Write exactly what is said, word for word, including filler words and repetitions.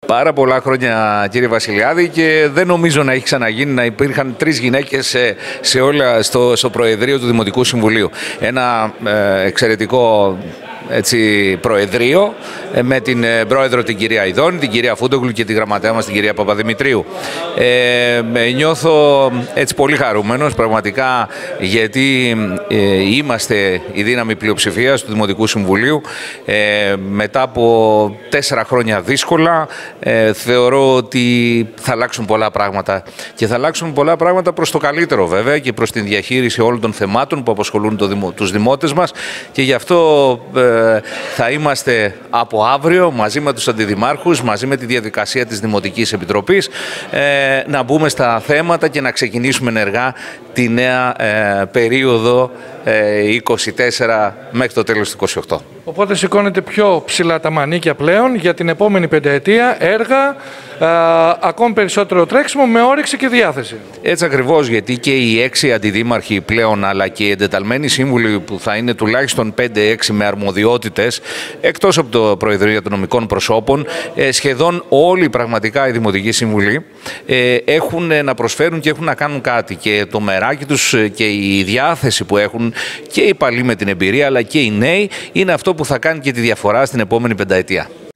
πάρα πολλά χρόνια, κύριε Βασιλιάδη, και δεν νομίζω να έχει ξαναγίνει να υπήρχαν τρεις γυναίκες σε, σε όλα, στο, στο Προεδρείο του Δημοτικού Συμβουλίου. Ένα ε, εξαιρετικό έτσι, προεδρείο με την πρόεδρο την κυρία Ιδώνη, την κυρία Φούντογλου και τη γραμματέα μας την κυρία Παπαδημητρίου. Ε, νιώθω έτσι πολύ χαρούμενος πραγματικά, γιατί ε, είμαστε η δύναμη πλειοψηφίας του Δημοτικού Συμβουλίου ε, μετά από τέσσερα χρόνια δύσκολα. Ε, θεωρώ ότι θα αλλάξουν πολλά πράγματα και θα αλλάξουν πολλά πράγματα προς το καλύτερο βέβαια και προς την διαχείριση όλων των θεμάτων που απασχολούν το δημο, τους δημότες μας, και γι' αυτό ε, θα είμαστε από αύριο μαζί με τους αντιδημάρχους, μαζί με τη διαδικασία της Δημοτικής Επιτροπής ε, να μπούμε στα θέματα και να ξεκινήσουμε ενεργά τη νέα ε, περίοδο ε, είκοσι τέσσερα μέχρι το τέλος του είκοσι οκτώ. Οπότε σηκώνετε πιο ψηλά τα μανίκια πλέον για την επόμενη πενταετία, έργα, α, ακόμη περισσότερο τρέξιμο με όρεξη και διάθεση. Έτσι ακριβώς, γιατί και οι έξι αντιδήμαρχοι πλέον, αλλά και οι εντεταλμένοι σύμβουλοι που θα είναι τουλάχιστον πέντε έξι με αρμοδιότητες, εκτός από το Προεδρείο των Νομικών Προσώπων, ε, σχεδόν όλοι πραγματικά οι δημοτικοί σύμβουλοι ε, έχουν να προσφέρουν και έχουν να κάνουν κάτι, και το μεράκι τους και η διάθεση που έχουν και οι παλιοί με την εμπειρία αλλά και οι νέοι είναι αυτό που θα κάνει και τη διαφορά στην επόμενη πενταετία.